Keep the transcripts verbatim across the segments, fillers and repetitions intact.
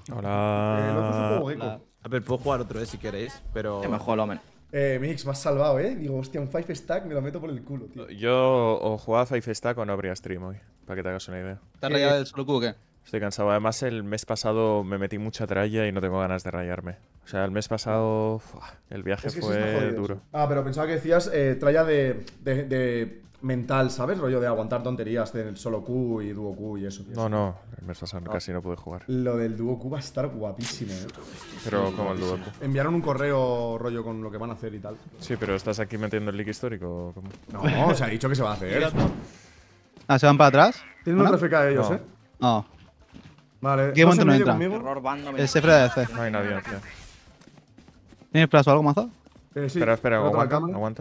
Hola. Eh, lo puso como eco. La... A ver, puedo jugar otro, eh, si queréis, pero... Que me juego el Omen. Eh, Mix, me has salvado, eh. Digo, hostia, un five stack me lo meto por el culo, tío. Yo o jugaba Five Stack o no habría stream hoy, para que te hagas una idea. ¿Te has rayado el solo Q o qué? Estoy cansado. Además, el mes pasado me metí mucha tralla y no tengo ganas de rayarme. O sea, el mes pasado uf, el viaje Es que sí está fue jodido, duro. sí. Ah, pero pensaba que decías eh, tralla de, de, de mental, ¿sabes? Rollo de aguantar tonterías del solo Q y dúo Q y eso. Tío. No, no, el mes pasado casi no pude jugar. Lo del dúo Q va a estar guapísimo, eh. Pero como el dúo. Enviaron un correo rollo con lo que van a hacer y tal. Sí, pero ¿estás aquí metiendo el leak histórico o cómo? No, se ha dicho que se va a hacer. Ah, ¿se van para atrás? Tienen ¿Hola? otro F K ellos, No. eh. No. Vale. ¿Qué dos momento en no medio entra? conmigo. Error bando. El Sefra de D C. No hay nadie aquí. ¿Tienes plazo o algo, mazo? Eh, sí. Espera, espera, Roto la aguanta, cámara. aguanta.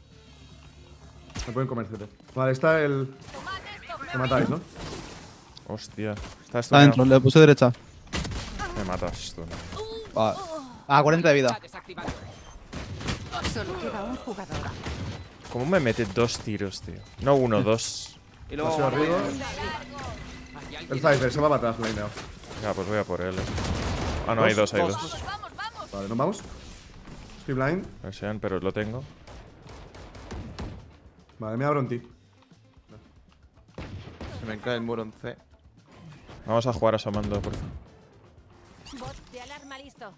Me pueden comer, C T. Vale, está el. Me matáis, ¿no? Hostia. Está Está estudiado. dentro, le puse derecha. Me matas tú. ¿no? Vale. Ah, cuarenta de vida. Solo queda un jugador. ¿Cómo me mete dos tiros, tío? No uno, dos. Y luego. Paseo arriba. El Cypher se va para atrás, lineado. Ya, pues voy a por él. eh. Ah, no, hay dos, hay dos. Vale, ¿nos vamos? Speed blind. No sean, pero lo tengo. Vale, me abro en ti. Se me cae el muro en C. Vamos a jugar asomando, por favor. Bot de alarma listo.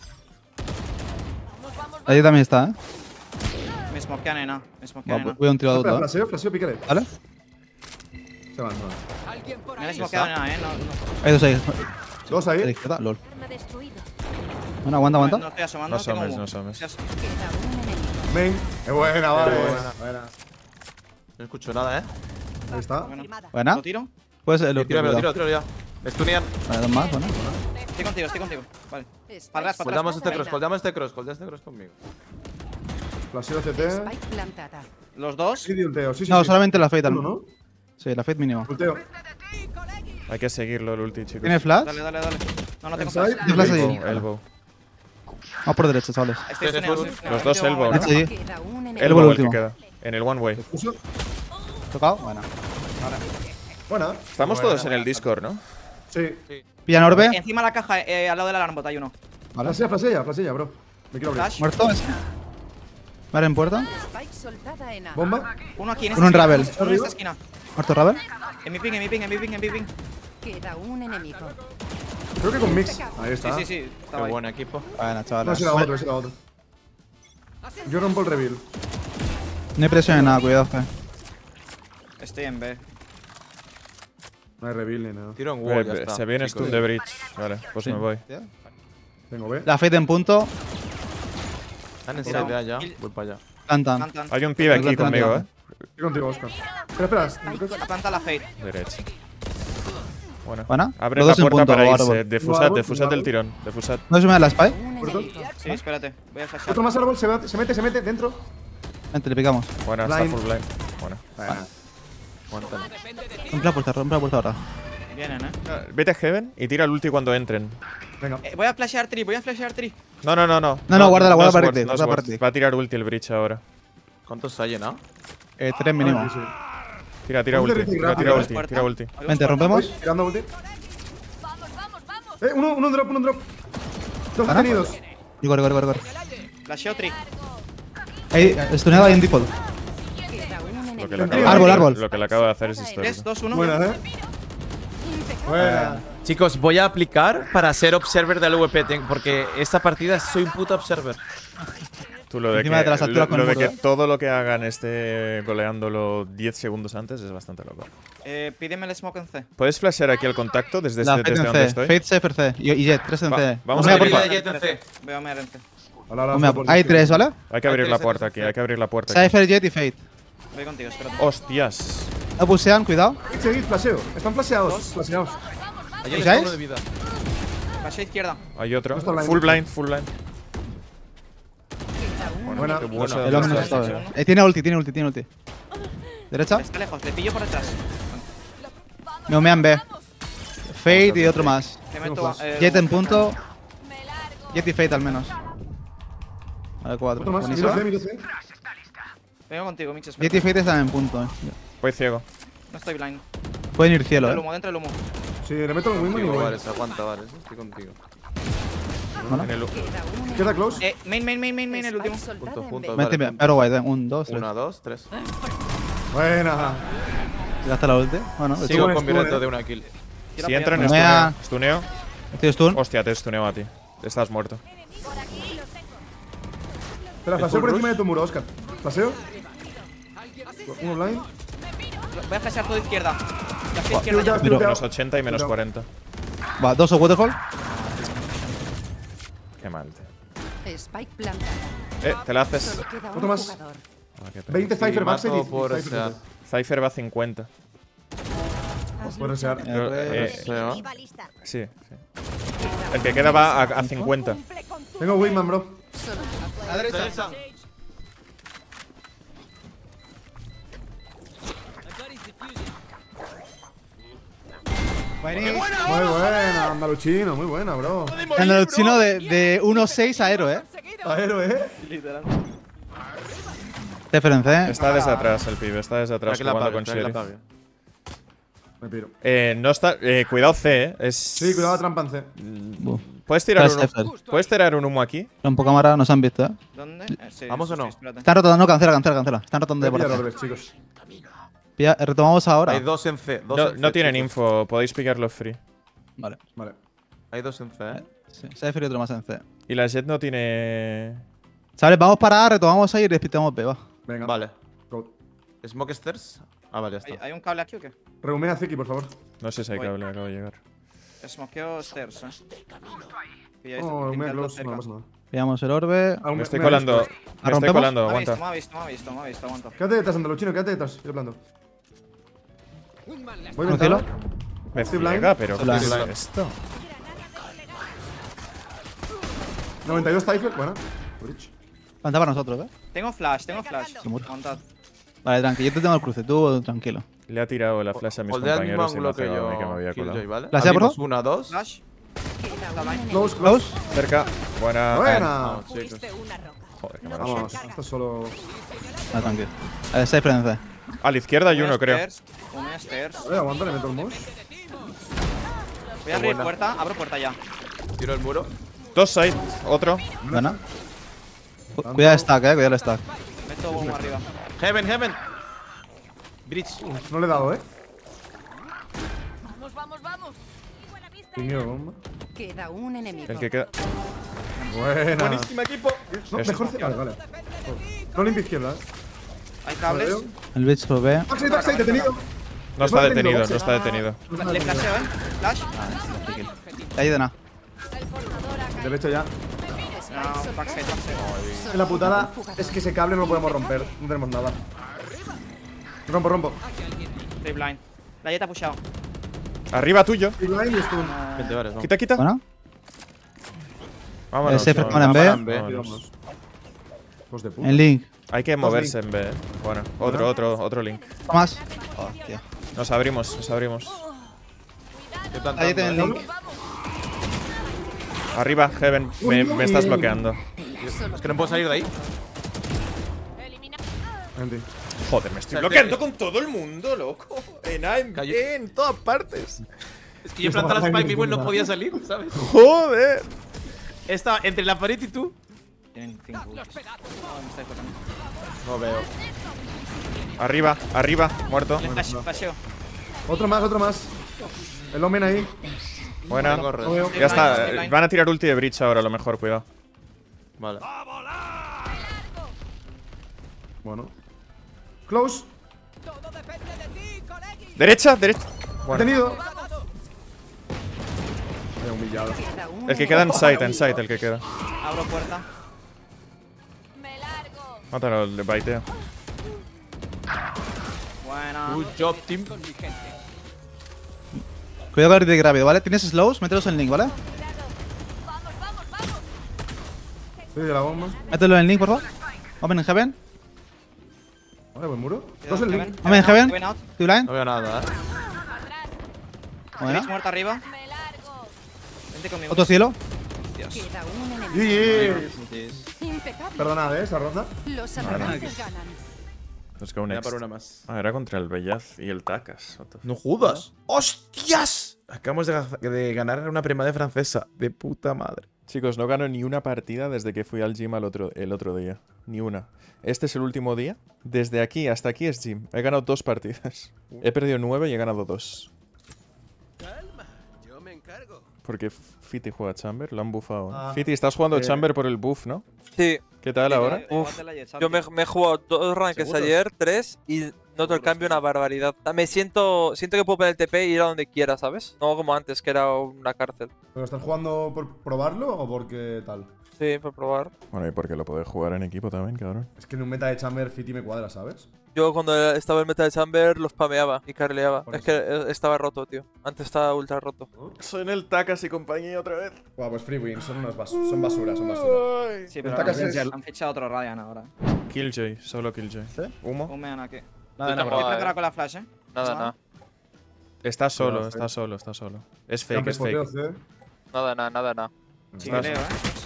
Vamos, vamos, Allí también está, ¿eh? Me smokean en A. Me smokean en Vale, A. voy a un tiro a Espera, otro, ¿eh? flaseo, flaseo, pícale. ¿Vale? Se van, se van. Me han smokeado en A, eh. No, no. Hay dos ahí. Dos A la ahí. izquierda, lol. arma destruido. Bueno, aguanta, No aguanta. estoy asomando. No tengo asomes, humo. no asomes. Seas- Queda un enemigo. Main. Es buena, vale. buena. Buena. No escucho nada, eh. Ahí está. Confirmada. Buena. ¿Lo tiro? Pues el Tiro, tiro, tiro, tiro ya. Me stunean. Vale, dos más, bueno. Estoy contigo, estoy contigo. Vale. Spike Para atrás, para Holdamos atrás. este cross, holdamos este cross, holdamos este cross conmigo. Flaseo C T. Spike plantada. Los dos. Sí, de ulteo. Sí, sí. No, sí. solamente la Fate al Uno, ¿no? Sí, la Fate mínima. Ulteo. Hay que seguirlo el ulti, chicos. ¿Tiene flash? Dale, dale, dale. No, no tengo Inside. flash. ¿Tiene flash allí? Elbow, elbow. Vamos por derecha, chavales. Estoy Tienes stuneado, un- estoy stuneado. Los dos Tengo- elbow, ¿no? Sí. Queda un enemigo. El Elbow el que último. queda. En el one way. Uso. ¿Tocado? Bueno. Buena. Estamos todos en el Discord, ¿no? Sí. Pillan orbe. Encima de la caja, eh, al lado de la alarma hay uno. Vale. Flasea, flasea, flasea, bro. Me quiero abrir. Flash. ¿Muerto ese? Vale, en puerta. Spike soltada en A. Bomba. Uno aquí en Uno en esta Ravel. esquina. Uno en esta esquina. ¿Muerto Ravel? En mi ping, en mi ping, en mi ping, en mi ping. Queda un enemigo. Creo que con mix. Ahí Sí, está. sí, sí. Qué Estaba ahí. buen equipo. Bueno, No, chavales. ese era otro, ese era otro. Yo rompo el reveal. No hay presión en nada, cuidado, fe. Estoy en B. No hay reveal ni nada. Tiro en wall, ya Eh, está. Se viene chicos. stun de bridge. Vale, pues me voy. Tengo B. La Fate en punto. Están en side A ya. Kill. Voy para allá. Plantan. Plantan. Hay un pibe aquí Planta, conmigo, planta. eh. Estoy contigo, Oscar. Espera, espera. La planta la fade. Derecha. Bueno. Buena. Abre Los la dos en puerta punto, para árbol. irse. Defusad, Árbol, defusad árbol. del tirón. Defusad. ¿No se me da la spy? Un enemigo. Sí, espérate. Voy a flashar. Otro más árbol, se, va- se mete, se mete dentro. Vente, le picamos. Buena, está Blind. full blind. Buena. Aguántame. Rompe la puerta, rompe la puerta ahora. Vienen, eh. Ah, Vete a Heaven y tira el ulti cuando entren. Venga. Eh, Voy a flashear tree, voy a flashear tree. No, no, no, no. No, no, guárdala, guarda es para worth, ti, no es guarda para worth. ti. Va a tirar ulti el bridge ahora. ¿Cuántos hay en A? Eh, tres mínimo. Sí, sí. Tira, tira Ulti ulti. retake Tira, rápido, tira ¿eh? ulti. Puerta. Tira ulti. Vente, rompemos. Voy, tirando ulti. Eh, uno, uno un drop, uno un drop. Dos ¿Ah? detenidos. Y corre, corre, corre, corre. Flasheo tree. Ahí, stuneado ahí en default. Queda un Lo que enemigo. le acabo de Árbol, hacer- árbol. Lo que le acabo de hacer es tres, histórico. dos, uno. Buena, eh. Buena. Chicos, voy a aplicar para ser observer del V P, ten- porque esta partida soy un puto observer. Tú lo de, Encima de que, las lo, alturas con lo el de que muro, ¿eh? todo lo que hagan esté goleándolo diez segundos antes es bastante loco. Eh, pídeme el smoke en C. ¿Puedes flashear aquí el contacto desde, La este, Fate desde en donde C. estoy? Fate, Cypher C. Y, y Jet, tres en Va, C. vamos Omega, a porfa. abrir Jet en C. Voy a meter en C. Ahora, ahora, Omega, por hay izquierda. tres, ¿vale? Hay que abrir Hay la tres, puerta hay aquí, tres. hay que abrir la puerta aquí. Cypher, Jet y Fate. Voy contigo, espérate. ¡Hostias! No pusean, cuidado. Seguid, flaseo. Están flaseados. Flaseados. Ayer ¿Fijáis? uno de vida. Flasheo izquierda. Hay otro. No está blind. Full blind, full blind. Buena. Qué bueno. El hombre no Está- está bien. Eh, tiene ulti, tiene ulti, tiene ulti. Derecha. Está lejos, le pillo por detrás. Me humean B. Fate y otro más. Te meto. eh, Jet en punto. Jet y Fate al menos. Vale, cuatro. Otro más. Buenísimo. Mira C, mira C. Vengo contigo, Mitch, Jet espérate. y Fate están en punto. eh. Voy ciego. No estoy blind. Pueden ir cielo, Dentro del eh. humo, dentro del humo. Sí, le meto el Wingman y Contigo, voy. vale, se aguanta, vale. Estoy contigo. En el- Queda uno. Queda close. Eh, main, main, main, main, main, el último. Spike soltada Punto, en punto. B. Vente, Vale, Arrow White, ven. Un, dos, tres. Una, dos, tres. Buena. Ya está la ulti. Bueno, Sigo Estuvo en convirtiendo stun, eh. de una kill. Tira Si para entran, allá. Mea. stuneo. Stuneo. estoy stun. Hostia, te stuneo a ti. Estás muerto. Espera, flaseo por encima de tu muro, Oscar. Flaseo. Uno blind. Voy a flashear todo de izquierda. La Buah, izquierda ya. tilteado, Menos tilteado. ochenta y menos Cuidado. cuarenta. Va, dos o waterfall. Qué mal, tío. Spike plantada. Eh, te la haces. Solo queda Otro un más. jugador. Ah, qué pena. veinte Sí, Cypher mato backside y por Cypher esa. backside. Cypher va a cincuenta. Has Puede luchado. ser. Yo, eh, Se va. sí, sí. El que queda va a, a cincuenta. Tengo Wingman, bro. Solo A la derecha. Buenísimo. Muy buena, andaluchino, muy buena, bro. En el chino de, de uno seis a Aero, eh. Aero, eh. Literal. Diferencia, eh. Está desde atrás el pibe, está desde atrás Espera que la jugando apague, con espera que la Sheriff. apague. Me piro. Eh, no está. Eh, cuidado C, eh. Es. Sí, cuidado la trampa en C. Buh. ¿Puedes tirar, Está un, Cypher. ¿Puedes tirar un humo aquí? Con poca cámara nos han visto, eh. ¿Dónde? Eh, sí, ¿Vamos sí, o no? sí, espérate. Están rotando, no, cancela, cancela, cancela. Están rotando Voy de a por pillar acá. orbes, chicos. Pilla- retomamos ahora. Hay dos en C. Dos No, en C, no tienen chicos. info, podéis pillarlo free. Vale. Vale. Hay dos en C, eh. Sí, Cypher y otro más en C. Y la Jet no tiene. ¿Sabes? Vamos para A, retomamos ahí y despitamos B, va. Venga. Vale. Go. Smoke stairs. Ah, vale, ya ¿Hay, está. ¿Hay un cable aquí o qué? Reumea Ziki, por favor. No sé si hay Voy. cable, acabo de llegar. Smokeo stairs, eh. Pilláis, Oh, reumea pintadlo close, cerca. no pasa nada. Pillamos el orbe. Ah, Me estoy ha colando. visto. Me estoy ¿Rompemos? colando, Me ha visto, aguanta. me ha visto, me ha visto, me ha visto, aguanta. Quédate detrás, andaluchino, quédate detrás. Yo plando. Voy ¿Un ventana. kilo? Me Estoy ciega, blind. pero ¿qué Blind. es Blind. esto? noventa y dos Cypher, buena. Bridge. Planta para nosotros, eh. Tengo flash, tengo flash. Se muere. Aguantad. Vale, tranqui, yo te tengo el cruce, tú tranquilo. Le ha tirado la flash a mis Holdea el mismo compañeros y me ha ángulo que cegado a mí yo. que me había colado. Killjoy, ¿vale? ¿La sea, por Abrimos favor? Una, dos. Flash. Queda Está un bien. enemigo. Close, close. Close. Cerca. Buena. Buena. Vamos, chicos. Joder, qué mala Vamos, suerte. esto es solo. Vale, tranquilo. Eh, Cypher en C. A la izquierda hay Uno uno, creo. stairs, Uno stairs. Eh, aguanta, le meto el mouse. Voy a abrir buena. puerta, abro puerta ya. Tiro el muro. Dos side, otro. Buena. Cu- Cuidado el stack, eh, cuidado el stack. Meto uno arriba. Heaven, heaven. Bridge. No le he dado, eh. Vamos, vamos, vamos. Pingueo bomba. Queda un enemigo. El que queda. Buena. Buenísimo equipo. No, Es- mejor. Vale, vale. No limpia izquierda, eh. Hay cables. Vale, El bitch por B. Backside, backside, detenido. No está Vale, detenido, backside. no está detenido. Le flasheo, eh. Flash. Ahí de nada. Derecha ya. No, backside, backside. La putada es que ese cable no lo podemos romper. No tenemos nada. Rompo, rompo. Estoy blind. La Jet ha pushado. Arriba tuyo. Y blind y stun. Vente, vale, vamos. Quita, quita. Bueno. Vámonos. El Cypher vámonos. con en B. en B. Vámonos. Vámonos. Hijos de puta. En link. Hay que moverse en B. eh. Bueno, otro, otro, otro link. Tomás. Hostia. Nos abrimos, nos abrimos. Estoy plantando, Ahí tiene el ¿eh? link. Arriba, Heaven. Me, me estás bloqueando. Es que no puedo salir de ahí. Vente. Joder, me estoy sea, bloqueando te- con todo el mundo, loco. En A, en Cayó. B, en todas partes. Es que yo he plantado la spike mismo y no podía salir, ¿sabes? Joder. Estaba entre la pared y tú. Tienen cinco. No, me estáis tocando. No veo. Arriba, arriba, muerto. Le flash, flasheo. Otro más, otro más. El Omen ahí. Buena. Tengo res. No veo. Ya está. Estoy blind. Van a tirar ulti de Breach ahora, a lo mejor, cuidado. Vale. Bueno. Close. Derecha, derecha. Bueno, Detenido. Me he humillado. Queda un el que queda en enemigo. site, en site, el que queda. Abro puerta. Mátalo, le baitea. Buena. Good job, team. Cuidado con el de rápido, ¿vale? ¿Tienes slows? Mételos en link, ¿vale? Estoy de la bomba. Mételo en link, por favor. Open en heaven. Vale, buen muro. Dos en link. Open en heaven. Heaven out. Two blind. No veo nada, eh. Buena. Bridge muerta arriba. Vente conmigo. Otro cielo. Dios. Queda un enemigo. G G. Impecable. Perdonad, eh, esa ronda. Los atacantes ganan. Let's go Voy a next. por una más. Ah, era contra el Bellaz y el Takas. what the f- No jodas. ¡Hostias! Acabamos de, ga- de ganar una premade francesa. De puta madre. Chicos, no gano ni una partida desde que fui al gym al otro, el otro día. Ni una. Este es el último día. Desde aquí hasta aquí es gym. He ganado dos partidas. He perdido nueve y he ganado dos. Calma, yo me encargo. Porque Fiti juega Chamber, lo han buffado. ¿eh? Ah, Fiti, estás jugando eh. Chamber por el buff, ¿no? Sí, ¿Qué tal ahora? Uf, yo me, me he jugado dos rankings ¿Seguros? ayer, tres, y noto el cambio una barbaridad. Me siento siento que puedo poner el T P y ir a donde quiera, ¿sabes? No como antes, que era una cárcel. ¿Pero estás jugando por probarlo o porque tal? Sí, por probar. Bueno, y porque lo podés jugar en equipo también, cabrón. Es que en un meta de Chamber Fiti me cuadra, ¿sabes? Yo cuando estaba en Meta de Chamber los spameaba y carleaba. Por Es que eh, estaba roto, tío. Antes estaba ultra roto. Soy en el Takas y compañía otra vez. Buah, pues free win, son unas bas son basura, son basura. Sí, pero Esta casa han, es- han fichado otro Radiant ahora. Killjoy, solo Killjoy. Humo. Humean aquí. Nada, Yo nada. tengo- Voy a eh. tratar con la flash, eh. Nada, Ah. nada. Está solo, Cuidado, está sí. solo, está solo. Es fake, Campe es fake. poteo, C. Nada, nada, nada, nada. Sí, Estás- creo, eh.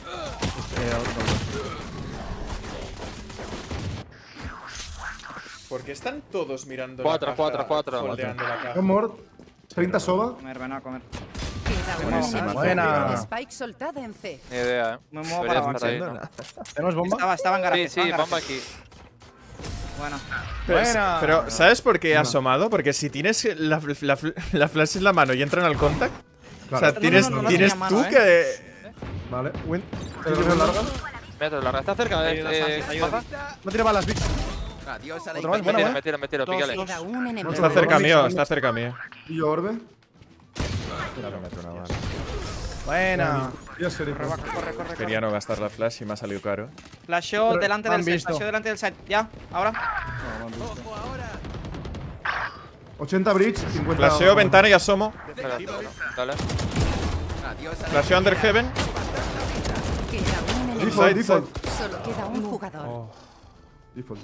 Porque están todos mirando Cuatro, la caja, cuatro, cuatro. holdeando la caja. One more. treinta soba. Comer, ven a comer. Queda un Buenísima. enemigo. Buena. Spike soltada en C. Ni idea, eh. Me muevo Debería para estar ahí, abajo. ¿no? ¿Tenemos bomba? Estaba, estaba en garaje. Sí, estaba sí, en bomba garaje. aquí. Bueno. Pero, Buena. pero, ¿sabes por qué he asomado? Porque si tienes la, la, la flash en la mano y entran al contact, o sea, Claro. tienes, no, no, no tienes tenía tú mano, que... Vale. Win. ¿Tienes una larga? Mételo larga. Está cerca, eh. Ayuda, eh, Santi, ayuda. baja. No tiene balas, bitch. Adiós a la Otra vez, Me buena, tiro, buena. me tiro, me tiro, pícale. Queda un enemigo. Está cerca mío, está cerca mío. Y yo orbe. Buena. Y a serie. Corre, corre, corre, corre. Quería no gastar la flash y me ha salido caro. Flasheo Pero delante me del han site. visto. Flasheo delante del site. Ya, ahora. ochenta bridge, cincuenta. Flasheo ventana y asomo. Espera, dale. Adiós a la Flasheo under heaven. Queda un enemigo. Default, Side, default. Solo queda un jugador. Default.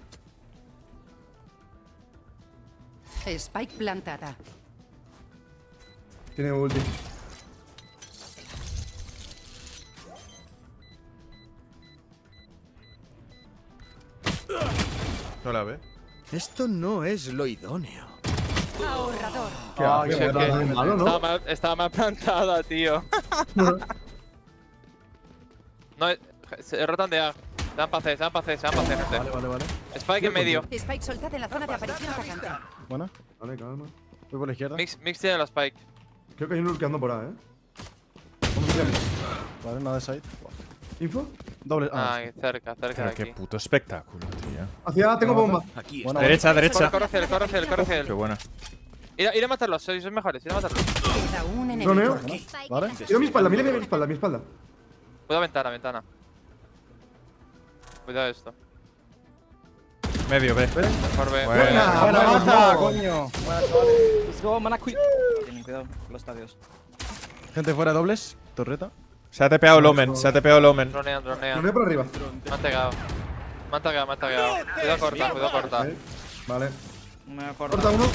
Spike plantada. Tiene ulti. No la ve. Esto no es lo idóneo. Ahorrador. ¿Qué Ay, hace? qué Está muy malo, Estaba ¿no? mal, estaba mal plantada, tío. No, eh, se rotan de A. Se dan pa' C, se dan pa' C, se dan pa' C, gente. Vale, vale, vale. Spike en medio. Spike soltada en la zona de aparición atacante. Buena. Vale, calma. Voy por la izquierda. Mix, mix tiene la Spike. Creo que hay un lurkeando por ahí, ¿eh? Vale, nada de side. ¿Info? Doble. Ah, Ay, cerca, cerca de Pero aquí. qué puto espectáculo, tío. Hacia, tengo bomba. Aquí Buena, Derecha, Corre, derecha. corre hacia él, corre hacia él, corre hacia Qué él. buena. Ir, a- ir a matarlos, sois sois mejores, ir a matarlos. Queda un enemigo. Droneo. Vale. Mira mi espalda, mira mi espalda, mi espalda. Cuidado ventana, ventana. Cuidado esto. Medio, ve. Mejor ve. Buena. Buena. Buena vamos, baza, vamos. coño. Let's go, mana quick. Tienen cuidado con los estadios. Gente fuera dobles. Torreta. Se ha tepeado el Omen, se ha tepeado el Omen. Dronean, dronean. Droneo por arriba. Me han tagado. Me han tagado, me han tagado. Cuidado corta, cuidado corta. Vale. Vale. Me corta. Corta uno.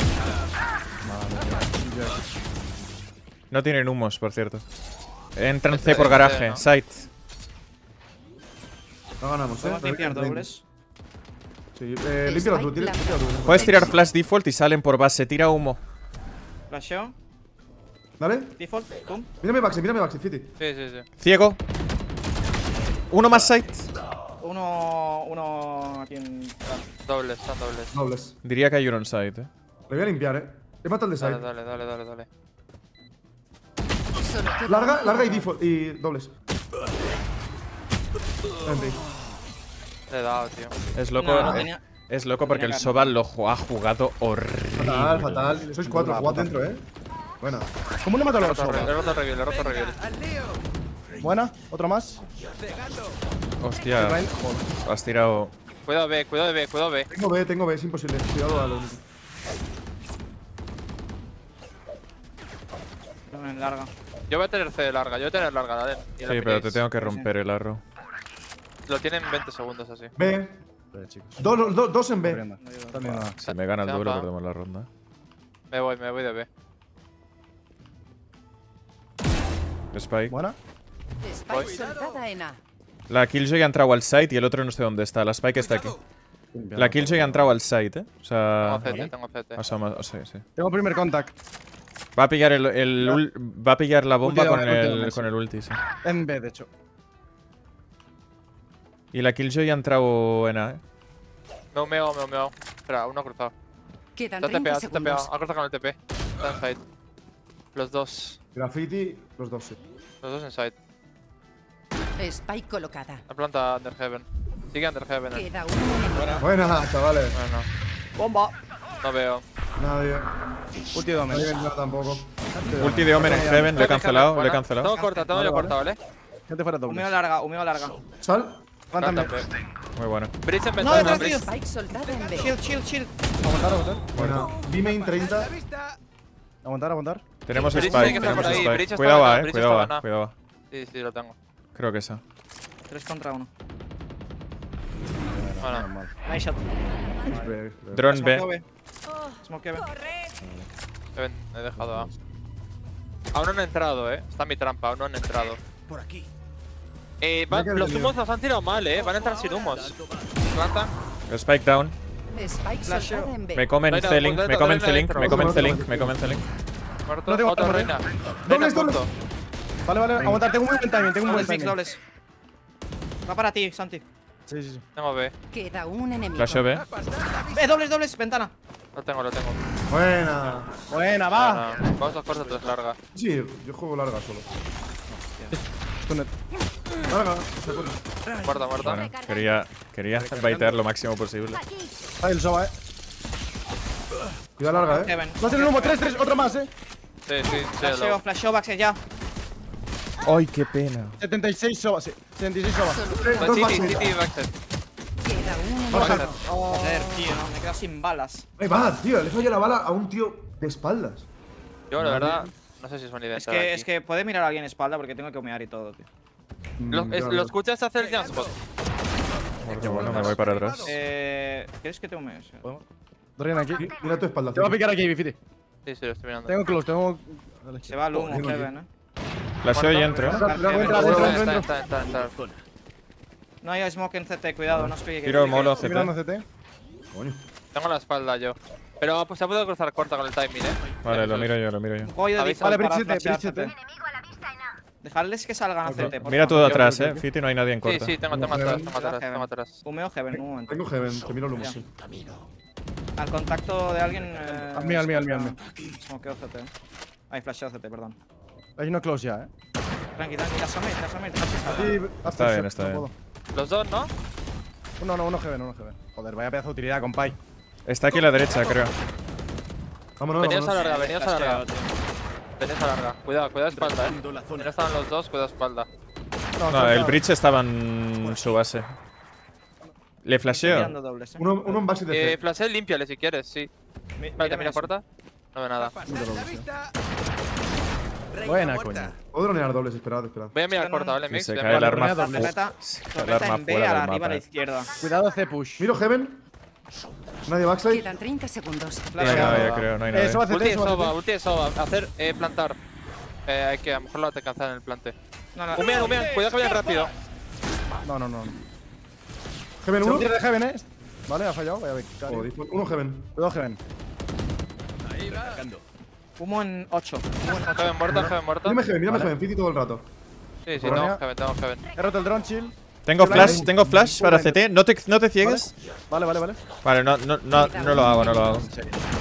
No tienen humos, por cierto. Entran C Este, por este, garaje, ¿no? site. No ganamos, ¿eh? Podemos limpiar dobles. Sí, eh, límpialo tú, tira- límpialo tú. Puedes tirar flash default y salen por base. Tira humo. Flasheo. ¿Dale? Default. Pum. Mírame Baxi, mírame Baxi, Fiti. Sí, sí, sí. Ciego. Uno más site. Uno. Uno aquí en. Dobles, son dobles. Dobles. Diría que hay uno en site, eh. Le voy a limpiar, eh. He matado el de Dale, side. dale, dale, dale, dale. Solo queda Larga, un larga y jugador. default. Y dobles. Vente. Le he dado, tío. Es loco, No, no eh, tenía- es loco porque el tenía Sobal lo ju- ha jugado horrible. Fatal, fatal. Sois cuatro, jugad dentro, eh. Buena. ¿Cómo le mato a Le he los roto el reveal, le he ojos? roto el reveal, le he roto el reveal. al lío. Buena. Otra más. Hostia, Ryan, has tirado. Cuidado B, cuidado B, cuidado B. Tengo B, tengo B, es imposible. Cuidado a lo único. En larga. Yo voy a tener C de larga, yo voy a tener larga, dale. Y la Sí, pero te piquéis. tengo que romper el arrow. Lo tienen veinte segundos así. B. Vale, chicos. Dos, dos, dos en B. Corriendo. También nada. Si me gana el Se duelo, llama- perdemos la ronda. Me voy, me voy de B. Spike. Buena. Spike soltada en A. La Killjoy ha entrado al site y el otro no sé dónde está. La Spike está aquí. La Killjoy ha entrado al site, eh. O sea. Tengo C T, tengo C T. O sea, más- o sea, sí. Tengo primer contact. Va a pillar el, el ul- va a pillar la bomba Ulti de con Omen, ulti de el, Omen, con sí. el ulti, sí. En B, de hecho. Y la Killjoy ha entrado en A, eh. Me humeo, me humeo. Espera, uno ha cruzado. Quedan Se ha treinta tepeado, se ha tepeado. segundos. Ha cruzado con el T P. Está en side. Los dos. Graffiti, los dos, sí. Los dos en side. Spike colocada. La planta Under Heaven. Sigue Under Heaven. eh. Queda un enemigo. Buena, chavales. Bueno, Bomba. no veo. Nadie. Ulti de Omen. Nadie vendrá tampoco. Ulti de Omen en Heaven, le he cancelado, le he Buena. cancelado. Tengo corta, tengo Vale, yo vale. corta, ¿vale? Gente fuera doble. Humeo larga, humeo larga. Sal. Aguántame. Planta, Muy bueno. Bridge en No, ventana, detrás, Bridge. tío. Spike soltada en B. Shield, shield, shield. Aguantar, aguantar. Buena. B-main treinta. Aguantar, aguantar. Tenemos Bridge tiene Spike, que estar tenemos por ahí, Spike. Bridge está Cuidado buena, A, eh. Bridge Cuidado está A, buena. cuidado A. Sí, sí, lo tengo. Creo que esa. tres contra uno. Bueno, Nice shot. Drone Smoke B. B. Smoke B. Heaven, he dejado A. Aún no han entrado, eh. Está mi trampa, aún no han entrado. Por aquí. Eh, va- Mira que los lío. humos nos han tirado mal, eh. Van a entrar sin humos. Planta. Spike down. Spike Flasheo. soltada en B. Me comen Reina, C-Link, reina, me comen reina C-Link, dentro. me comen Otro, C-Link, otro. me comen C-Link. Muerto. No tengo Otro otra, reina. Dobles, Reina dobles. punto. Vale, vale. Aguantar. Tengo un buen timing. Tengo un buen Dobles, mix, timing. dobles. Va para ti, Santi. Sí, sí, sí. Tengo B. Queda un enemigo. Flasheo B. Eh, dobles, dobles, ventana. Lo tengo, lo tengo. Buena. Buena, va. Bueno, vamos a cortar tres largas. Sí, yo juego larga solo. Stunet. Larga. Muerta, muerta. Bueno, quería, quería baitear lo máximo posible. Ahí el Soba, eh. Cuidado larga, eh. Heaven. Va a ser el humo. tres, tres. Otro más, eh. Sí, sí, sí. Flasheo, lo- flasheo, backside ya. Ay, qué pena. setenta y seis Soba, sí. setenta y seis Soba. Dos City, más. City, backside. Queda un enemigo. Backside. Joder, tío, no, me quedo sin balas. Ahí va, tío. Le falló la bala a un tío de espaldas. Yo, la verdad, no sé si es buena idea Es entrar que, aquí. es que puede mirar a alguien espalda porque tengo que humear y todo, tío. Lo, Mm, es- yo ¿lo no. escuchas hacer el jump spot? Qué bueno, me voy para atrás. Eh. ¿Quieres que te humees? Dorian aquí. Sí, Mira tu espalda. Te va a picar aquí, Bifiti. Sí, sí, lo estoy mirando. Tengo close, tengo. Vale. Se va el humo, Joder, Heaven, eh. Flasheo y entro, eh. Entra, entra, entra, Entra, entra, entra, entra. entra, entra, entra. No hay smoke en C T, cuidado, no os pique. Tiro molo Estoy mirando C T. C T. Coño. Tengo la espalda yo. Pero pues se puede cruzar corta con el timing, eh. Vale, lo miro yo, lo miro yo. Voy de Avisa. default Vale, para bridge C T, flashear bridge C C T. T. Dejadles que salgan a C T, por Mira favor. todo atrás, eh. Fiti, no hay nadie en Sí, corta. sí, tengo, tengo atrás, tengo atrás, tengo atrás. Humeo Heaven, un momento. Tengo Heaven, te miro el humo. Ya. Sí. Al contacto de alguien. Eh, Al mío, al mío, al mío, al mío. Smokeo C T. Ahí, flasheo C T, perdón. Hay uno close ya, eh. Tranqui, tranqui, lásame, lásame. Sí, Está bien, está bien. Los dos, ¿no? Uno, no, uno Heaven, uno Heaven. Joder, vaya pedazo de utilidad, compay. Está aquí a la derecha, creo. Vámonos, Veníos a vámonos. larga, veníos a larga. Flasheo, tío. Veníos a larga. Cuidado, cuidado espalda, eh. Dando la Si zona. no estaban los dos, cuidado espalda. No, el bridge estaba en su base. Le flasheo. Mirando dobles, eh. Uno, uno en base de Eh, C. flashé, límpiale si quieres, sí. Mi- Vale, mírame mira eso. corta. No veo nada. Pasad la vista. Reina Buena, muerta. coño. Puedo dronear dobles, esperad, esperad. Voy a mirar Es que no- corta, ¿vale, Sí, Mix? se Voy a cae el mirar. arma. Tornado, fu- Torreta, se cae el torreta arma en B, fuera a la del arriba a la mapa. izquierda. Cuidado C push. Miro Heaven. Nadie backside. Quedan treinta segundos. No hay Flasheo. nadie, creo, no hay Eh, nadie. Soba C Ulti T, de Soba soba, C T. ulti de soba. Hacer, eh, plantar. Eh, hay que, a lo mejor lo va a alcanzar en el plante. No, no. Humean, humean, cuidado que vayan rápido. No, no, no. Heaven Se uno. tira de Heaven, eh. Vale, ha fallado. Vaya, Oh, default. Uno Heaven. Cuidado, Heaven. Ahí va. Cargando. Humo en ocho. Humo en ocho. Heaven muerto, Heaven muerto. Mírame Heaven, mírame Vale. Heaven. Fiti todo el rato. Sí, sí, Colonia. tengo Heaven, tengo Heaven. He roto el drone, chill. Tengo flash, tengo flash para C T. No te, no te ciegues. Vale, vale, vale. Vale, no, no, no, no lo hago, no lo hago.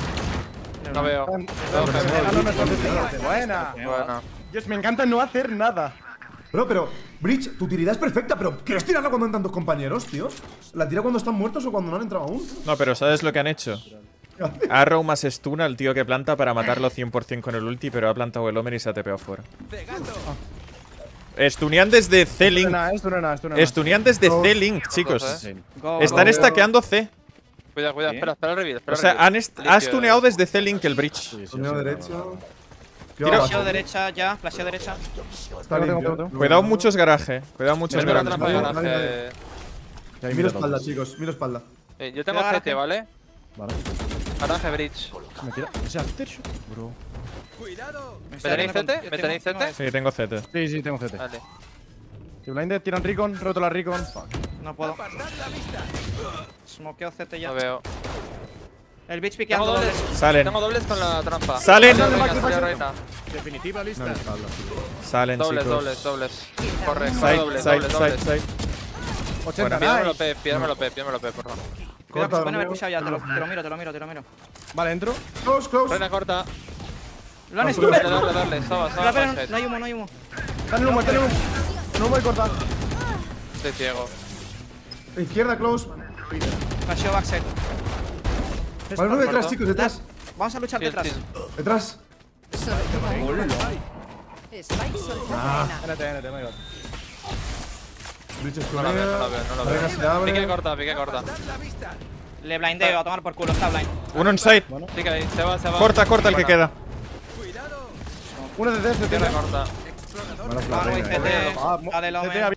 No veo. Están- Tengo Heaven. Ah, no, no, están detrás. Buena. Bueno. Dios, me encanta no hacer nada. Bro, pero, Bridge, tu utilidad es perfecta, pero ¿quieres tirarla cuando entran tus compañeros, tío? ¿La tira cuando están muertos o cuando no han entrado aún? No, pero ¿sabes lo que han hecho? Arrow más stun al tío que planta para matarlo cien por cien con el ulti, pero ha plantado el Omen y se ha tepeado fuera. Cegando. Stunean desde Esto no es C-Link. nada, esto no es nada, esto no es nada. Stunean desde No. C-Link, chicos. Dos, eh. Go, Están go. stackeando C. Cuidado, cuidado, Sí. espera, espera el reveal. espera O el sea, reveal. han est- Limpio, ha stuneado desde C-Link el bridge. Torneo derecho. Tiro- Flasheo derecha ya, flasheo derecha. Está Tengo, limpio. tengo, tengo. Cuidado muchos garaje. Cuidado muchos Mira la garaje. trampa de Nadie, nadie, garaje. Ya, ahí Miro mira espalda, todo. chicos. Miro espalda. Eh, yo tengo Mira C T, garaje. ¿vale? Vale. Garaje bridge. Me tira. ¿Ese aftershot? Bro. Cuidado. ¿Me tenéis C T? ¿Me tenéis C T? Sí, tengo C T. Sí, sí, tengo C T. Vale. Si blinded, tiran Recon, roto la Recon. Fuck. No puedo. Pasad la vista. Smokeo C T ya. No veo. El bitch Tengo piqueando dobles. dobles. Salen. Tengo dobles con la trampa. Salen. Venga, salió reina. Definitiva lista. No, espalda. Salen, Dobles, chicos. dobles, dobles. Corre, Side, dobles, side, dobles, side, dobles. side. ochenta, Pídamelo nice. P, pídamelo P, pídamelo P, por favor. Cuidado, que se pueden haber Corta, pushado ya. Te lo, te lo miro, te lo miro, te lo miro. Vale, entro. Close, close. Reina corta. Lo han Ah, estuve. Darle, darle, darle. Soba, soba, Pero, backside. no hay humo, no hay humo. Dale humo, dale humo. No voy a cortar. Estoy ciego. Izquierda, close. Flasheo backside. Vale, uno detrás, corto. chicos, detrás. Vamos a luchar Sí, detrás. sí. Detrás. Solo queda uno. Spike soltada en A. N T, N T, no hay gol. Breach No lo veo, no lo veo, no lo Reina se veo. abre. Pique corta, pique corta. Le blindeo a tomar por culo, está blind. Uno en side. Sí que ahí, se va, se va. Corta, corta el que queda. Uno de D C, Pique tiene. corta. Bueno, la Vamos, reina, C T. Ah, Dale, lo C T me.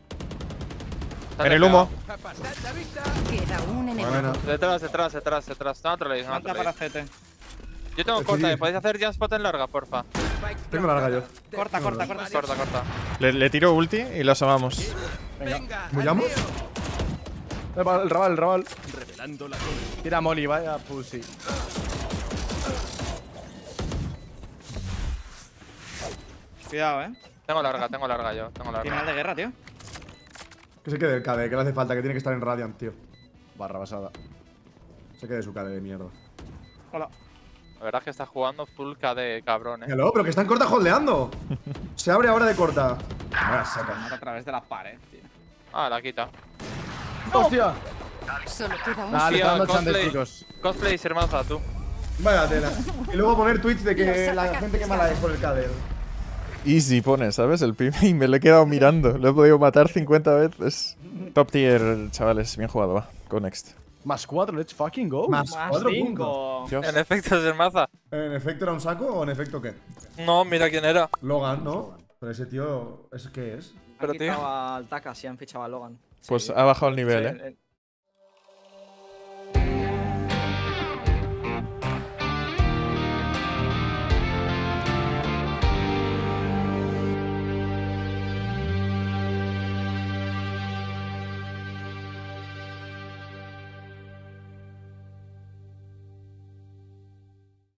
En el humo. Queda un enemigo. Buena. Detrás, detrás, detrás, detrás. No otro lane, no Manta otro para lane. C T. Yo tengo corta, ¿eh? ¿Podéis hacer jump spot en larga, porfa? Tengo larga yo. Corta, corta, corta. Corta, corta. Le, le tiro ulti y lo asomamos. ¿Mullamos? El rabal, el rabal, el rabal. Revelando la Tira Molly, vaya pussy. Cuidado, eh. Tengo larga, tengo larga yo, tengo Final larga. de guerra, tío. Que se quede el K D, que le hace falta, que tiene que estar en Radiant, tío. Barra basada. Se quede su K D de mierda. Hola. La verdad es que está jugando full K D, cabrón, eh. Hello, pero que está en corta holdeando. Se abre ahora de corta. Vaya saca. Mata a través de las paredes, tío. Ah, la quita. ¡Hostia! Solo queda un Nah, le está Tío, dando chande, cosplay. chicos. Cosplay y Sermaza, tú. Vaya tela. Y luego poner tweets de Los que la atacantes gente que mala es por el K D. Easy pone, ¿sabes? El pibe y me lo he quedado mirando. Lo he podido matar cincuenta veces. Top tier, chavales. Bien jugado, va. Go next. Más cuatro, let's fucking go. Más Más cuatro puntos. cinco. Dios. En efecto, Sermaza. ¿En efecto era un saco o en efecto qué? No, mira quién era. Logan, ¿no? Pero ese tío, ¿eso qué es? Pero, Han tío. quitado al Taka, sí han fichado a Logan. Pues Sí. ha bajado el nivel, Sí, eh. el-